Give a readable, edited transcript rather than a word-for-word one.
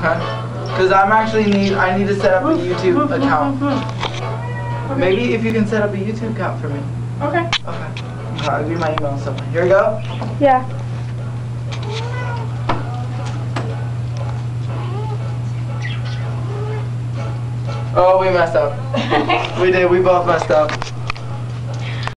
Okay. Because I need to set up a YouTube account. Okay. Maybe if you can set up a YouTube account for me. Okay. Okay. I'll give you my email and stuff. Here we go. Yeah. Oh, we messed up. We did. We both messed up.